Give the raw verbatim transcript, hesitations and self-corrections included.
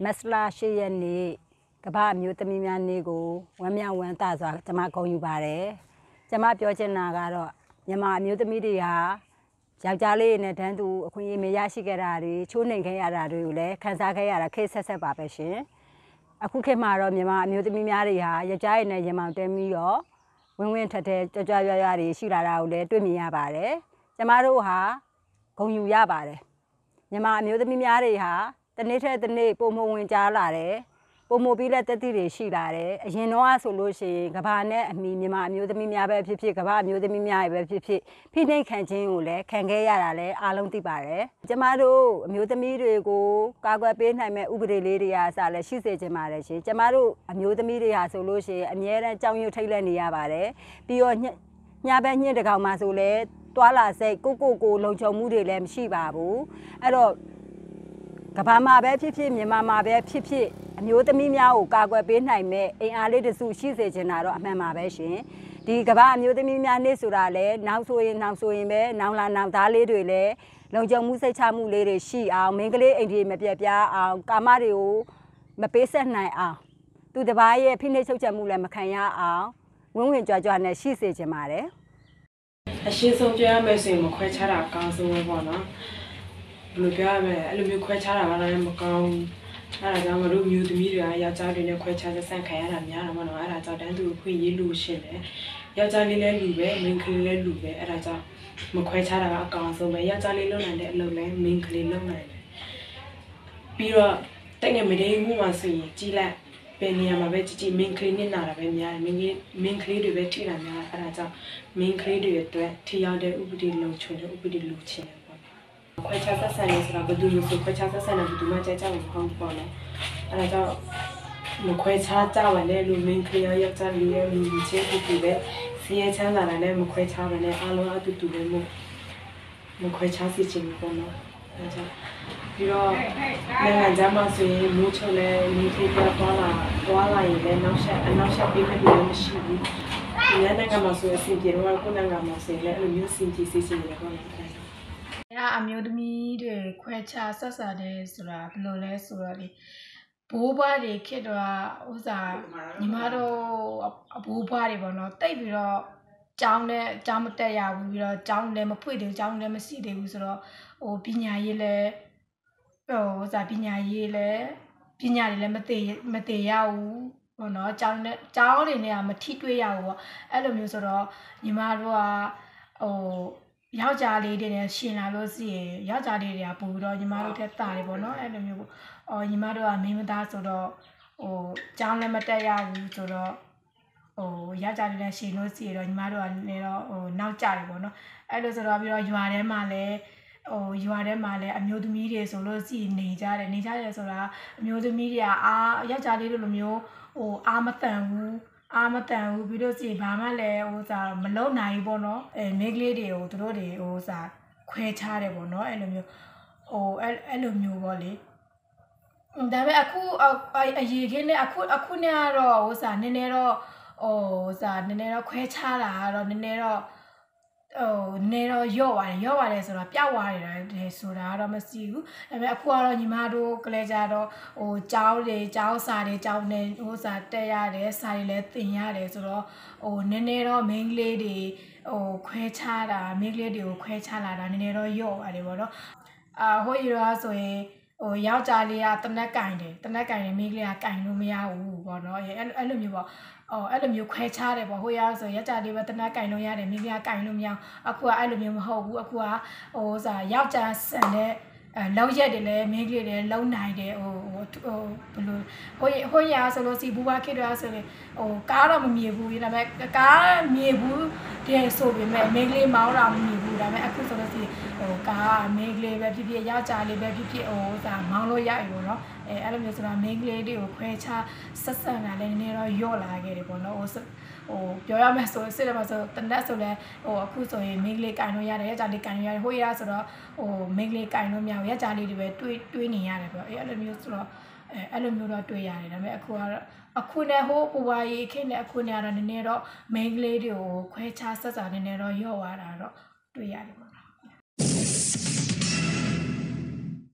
မက်စလာရှေ့ရက်နေ့ကမ္ဘာအမျိုးသမီးများနေ့ကိုဝမ်းမြောက်ဝမ်းသာစွာကျွန်မဂုဏ်ယူပါတယ်ကျွန်မပြောချင်တာကတော့မြန်မာအမျိုးသမီးတွေဟာယောက်ျားလေးနဲ့တန်းတူအခွင့်အရေးမရရှိခဲ့တာတွေချိုးနှိမ်ခဲ့ရတာတွေကိုလည်းခံစားခဲ့ရတာခေတ်ဆက်ဆက်ပါပဲရှင်အခုခေတ်မှာတော့မြန်မာအမျိုးသမီးများတွေဟာယောက်ျားရည်နဲ့ရင်မောင်တဲပြီးတော့ဝင်းဝင်းထက်ထက်ကြွကြွရွရွတွေရှိလာတာကိုလည်းတွေ့မြင်ရပါတယ်ကျွန်မတို့ဟာဂုဏ်ယူရပါတယ်မြန်မာအမျိုးသမီးများတွေဟာတနေ့ထက်တနေ့ပုံမဝင်ကြားလာတယ်ပုံမပြီးလက်တက်တီတွေရှိလာတယ်အရင်တော့ဆိုလို့ရှိရင်ကဘာနဲ့အမိမြန်မာအမျိုးသမီးများပဲဖြစ်ဖြစ်ကဘာအမျိုးသမီးများပဲဖြစ်ဖြစ်ဖိနှိပ်ခံခြင်းကိုလည်းခံခဲ့ရတာလည်းအားလုံးသိပါတယ်ကျမတို့အမျိုးသမီးတွေကိုကာကွယ်ပေးနိုင်မဲ့ဥပဒေလေးတွေအားစလည်းရှိစေချင်ပါတယ်ရှင်ကျမတို့အမျိုးသမီးတွေဟာဆိုလို့ရှိရင်အမြဲတမ်းကြောင်ရွံ့ထိတ်လက်နေရပါတယ်ပြီးတော့ညဘက်ညစ်တကောင်မှဆိုလဲတွာလာစိတ်ကိုကိုကိုလုံခြုံမှုတွေလည်းမရှိပါဘူးအဲ့တော့ကဘာမှာပဲဖြစ်ဖြစ်မြန်မာမှာပဲဖြစ်ဖြစ်အမျိုးသမီးများကိုကာကွယ်ပေးနိုင်မဲ့အင်အားလေးတစုရှိစေချင်တာတော့အမှန်ပါပဲရှင်ဒီကဘာအမျိုးသမီးများနေ့ဆိုတာလဲနောက်ဆိုရင်နောက်ဆိုရင်ပဲနောင်လာနောင်သားလေးတွေလည်းလုံခြုံမှုစိတ်ချမှုလေးတွေရှိအောင်မိန်းကလေးအိမ်ကြီးမပြတ်ပြားအောင်ကာမတွေကိုမပေးဆက်နိုင်အောင်သူတစ်ပါးရဲ့ဖိနှိပ်ချုပ်ချယ်မှုလည်းမခံရအောင်ဝင်းဝင်ကြွကြွနဲ့ရှိစေချင်ပါတယ်အရှင်းဆုံးပြောရမယ်ဆိုရင်မခွဲခြားတာအကောင်းဆုံးပဲပေါ့နော်ဘယ်လိုပြောရမလဲအဲ့လိုမျိုးခွဲခြားတာကလည်းမကောင်းအဲ့ဒါကြောင့်မတို့မျိုးသမီးတွေကယောက်ျားတွေနဲ့ခွဲခြားဆက်ဆံခံရတာများတော့မနော်အဲ့ဒါကြောင့်တန်းသူခွင့်ရေးလို့ရှင်တယ်ယောက်ျားလေးလည်းလူပဲမိန်းကလေးလည်းလူပဲအဲ့ဒါကြောင့်မခွဲခြားတာကအကောင်းဆုံးပဲယောက်ျားလေးလုံနိုင်တဲ့အလုပ်လည်းမိန်းကလေးလုံနိုင်တယ်ပြီးတော့တိတ်ငယ်မတည်မှုမှဆိုရင်ကြီးလိုက်ဘယ်နေရာမှာပဲကြည်ကြည်မိန်းကလေးနဲ့နာတာပဲများတယ်မိန်းကလေးမိန်းကလေးတွေပဲထိတာများအဲ့ဒါကြောင့်မိန်းကလေးတွေအတွက်ထိရောက်တဲ့ဥပဒေလုံခြုံတဲ့ဥပဒေလူချင်းခွဲခြားဆက်ဆံရေးဆိုတာဘယ်သူမှခွဲခြားဆက်ဆံတာဘယ်သူမှကြိုက်ကြမှာမဟုတ်ဘူးပေါ့လေအဲဒါကြောင့်မခွဲခြားကြပါနဲ့လူမင်းကလေးယောက်ျားလေးရဲ့လူချင်းတူတူပဲစီးရဲချမ်းသာတာနဲ့မခွဲခြားပါနဲ့အားလုံးအတူတူပဲမို့မခွဲခြားစီချင်ဘူးပေါ့နော်အဲဒါကြောင့်ပြီးတော့နိုင်ငံခြားမှာဆိုရင်မိုးချုံနဲ့နေသေးပြသွားလာသွားလာရင်လည်းနောက်ဆက်အနောက်ဆက်ပေးမဲ့လူလည်းမရှိဘူးဒီနိုင်ငံမှာဆိုရင်စီပြေတော့ကိုနိုင်ငံမှာဆိုရင်လည်းအဲ့လိုမျိုးစီကြည့်စီစီနေတယ်ပေါ့နော်အဲ့အမျိုးသမီးတွေခွဲခြားဆက်ဆံတယ်ဆိုတာဘယ်လိုလဲဆိုတော့လေဘိုးဘွားတွေခေတ်တော့ဥစားညီမတို့အဘိုးဘွားတွေပေါ့နော်တိတ်ပြီးတော့ကျောင်းနဲ့ကျောင်းမတက်ရဘူးပြီးတော့ကျောင်းလည်းမဖွင့်သေးဘူးကျောင်းလည်းမရှိသေးဘူးဆိုတော့ဟိုပညာရေးလည်းဟိုဥစားပညာရေးလည်းပညာတွေလည်းမသိမသိရဘူးပေါ့နော်ကျောင်းနဲ့ကျောင်းတွေနဲ့ကမထိတွေ့ရဘူးပေါ့အဲ့လိုမျိုးဆိုတော့ညီမတို့ကဟိုယောက်ျားလေးတွေနဲ့ရှင်လာလို့ရှိရင်ယောက်ျားလေးတွေကပို့ပြီးတော့ညီမတို့ထက်တာတယ်ပေါ့နော်အဲ့လိုမျိုးပေါ့အော်ညီမတို့ကမင်းမသားဆိုတော့ဟိုကျောင်းလည်းမတက်ရဘူးဆိုတော့ဟိုယောက်ျားလေးနဲ့ရှင်လို့ရှိရင်တော့ညီမတို့ကလည်းတော့ဟိုနောက်ကျတယ်ပေါ့နော်အဲ့လိုဆိုတော့ပြီးတော့ရွာထဲမှာလည်းဟိုရွာထဲမှာလည်းအမျိုးသမီးတွေဆိုလို့ရှိရင်နေကြတယ်နေကြတယ်ဆိုတာအမျိုးသမီးတွေကအားယောက်ျားလေးလိုမျိုးဟိုအားမတန်ဘူးအာမတန်ဘူးပြီးလို့ရှိရင်ဘာမှလည်းဟိုစားမလုံနိုင်ဘူးပေါ့နော်အဲမိန်းကလေးတွေကိုသူတို့တွေဟိုစားခွဲခြားတယ်ပေါ့နော်အဲ့လိုမျိုးဟိုအဲ့အဲ့လိုမျိုးပေါ့လေဒါပေမဲ့အခုအရေးခင်းနဲ့အခုအခုနဲ့ကတော့ဟိုစားနည်းနည်းတော့ဟိုစားနည်းနည်းတော့ခွဲခြားတာကတော့နည်းနည်းတော့ဟိုနည်းတော့ရော့ပါတယ်ရော့ပါတယ်ဆိုတော့ပျောက်သွားတယ်ဆိုတာကတော့မရှိဘူးဒါပေမဲ့အခုကတော့ညီမတို့ကလေးကြတော့ဟိုကျောင်းတွေကျောင်းစာတွေကျောင်းနေဟိုစာတက်ရတယ်စာတွေလည်းသင်ရတယ်ဆိုတော့ဟိုနည်းနည်းတော့မိန်းကလေးတွေဟိုခွဲခြားတာမိန်းကလေးတွေကိုခွဲခြားလာတာနည်းနည်းတော့ရော့ပါတယ်ပေါ့နော်အာဟိုရောဆိုရင်ဟိုယောက်ျားလေးကတနက်ကင်တယ်တနက်ကင်တယ်မိန်းကလေးကကင်လို့မရဘူးပေါ့နော်အဲ့အဲ့လိုမျိုးပေါ့အော်အဲ့လိုမျိုးခွဲခြားတယ်ပေါ့ဟိုရဆိုရက်ကြလေးပဲတနက်ကင်လို့ရတယ်မိန်းကလေးကကင်လို့မရအခုကအဲ့လိုမျိုးမဟုတ်ဘူးအခုကဟိုစာယောက်ျားဆန်တဲ့အဲလောက်ရက်တယ်လေမိန်းကလေးတွေလုံနိုင်တယ်ဟိုဟိုဘယ်လိုဟိုဟိုရဆိုလို့စီဘူဘာခေတ္တရဆိုရင်ဟိုကားတော့မမြင်ဘူးဒါပေမဲ့ကားမြင်ဘူးတဲ့ဆိုပေမဲ့မိန်းကလေးမောင်းတာမမြင်ဘူးဒါပေမဲ့အခုဆိုလို့စီဟိုကားမိန်းကလေးပဲဖြစ်ဖြစ်ယောက်ျားလေးပဲဖြစ်ဖြစ်ဟိုစာမောင်းလို့ရပြီပေါ့နော်အဲအဲ့လိုမျိုးဆိုတာမိန်းကလေးတွေကိုခွဲခြားဆက်ဆံတာလည်းနည်းနည်းတော့ယော့လာခဲ့တယ်ပေါ့နော်ဟိုဟိုပြောရမယ်ဆိုစစ်တယ်မှာဆိုတနက်ဆိုလဲဟိုအခုဆိုရင်မိန်းကလေးကင်လို့ရတယ်ယောက်ျားလေးကင်လို့ရတယ်ဟိုရဆိုတော့ဟိုမိန်းကလေးကင်လို့မရဘူးယောက်ျားလေးတွေပဲတွေးတွေးနေရတယ်ပေါ့အဲအဲ့လိုမျိုးဆိုတော့အဲအဲ့လိုမျိုးတော့တွေးရတယ်ဒါပေမဲ့အခုကတော့အခုနဲ့ဟိုပူပါရေးခင်းနဲ့အခုနဲ့ကတော့နည်းနည်းတော့မိန်းကလေးတွေကိုခွဲခြားဆက်ဆံနည်းနည်းတော့ယော့သွားတာတော့တွေးရတယ်ပေါ့